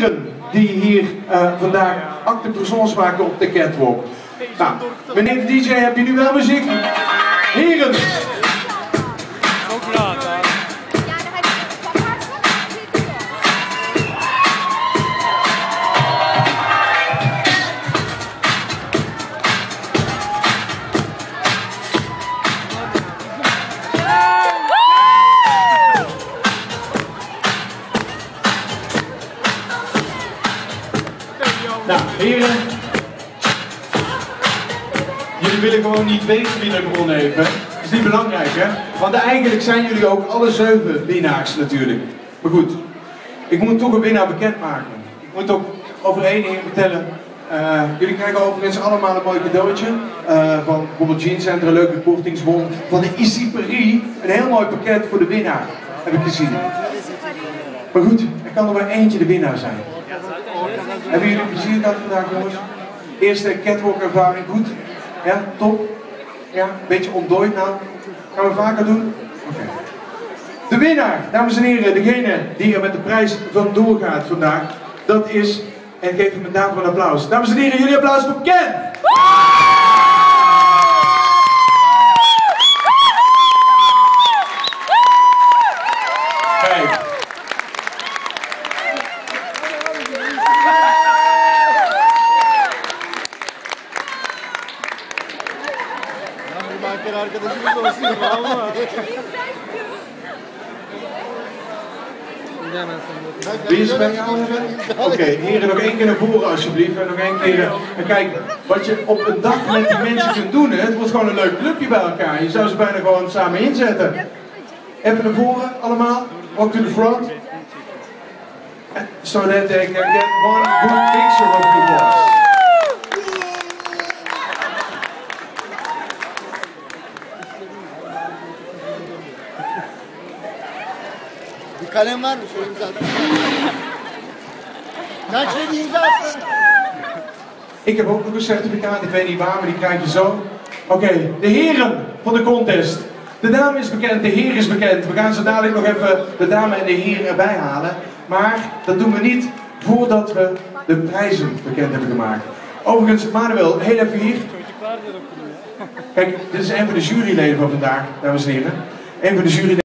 heren die hier vandaag acte présence maken op de catwalk. Nou, meneer de DJ, heb je nu wel muziek? Heren! Nou, heren, jullie willen gewoon niet weten wie er gewonnen heeft, hè? Dat is niet belangrijk, hè? Want eigenlijk zijn jullie ook alle 7 winnaars natuurlijk. Maar goed, ik moet toch een winnaar bekendmaken. Ik moet ook over één ding vertellen. Jullie krijgen overigens allemaal een mooi cadeautje. Van bijvoorbeeld Jeancenter, een leuke kortingsbon. Van de Easy Paris, een heel mooi pakket voor de winnaar, heb ik gezien. Maar goed, er kan er maar eentje de winnaar zijn. Hebben jullie plezier gehad vandaag, jongens? Eerste catwalk ervaring goed? Ja, top? Ja, een beetje ontdooid nou? Gaan we vaker doen? Oké. De winnaar, dames en heren, degene die er met de prijs vandoor gaat vandaag, dat is, en geef hem daarvoor een applaus. Dames en heren, jullie applaus voor Ken! Kijk. Arkadaşımız olsun ama. Wie is bij jou? Oké, heren, nog één keer naar voren alsjeblieft. En nog één keer. En kijk, wat je op een dag met die mensen kunt doen, hè? Het wordt gewoon een leuk clubje bij elkaar. Je zou ze bijna gewoon samen inzetten. Even naar voren, allemaal. Walk to the front. So that they can get one good picture of you boys. Bir kalem var mı? Şöyle imza at. Kaç dedi imza at. Ik heb ook nog een certificaat, ik weet niet waar, maar die krijg je zo. Oké, de heren van de contest. De dame is bekend, de heer is bekend. We gaan zo dadelijk nog even de dame en de heer erbij halen. Maar dat doen we niet voordat we de prijzen bekend hebben gemaakt. Overigens, Manuel, heel even hier. Kijk, dit is een van de juryleden van vandaag, dames en heren. Een van de juryleden.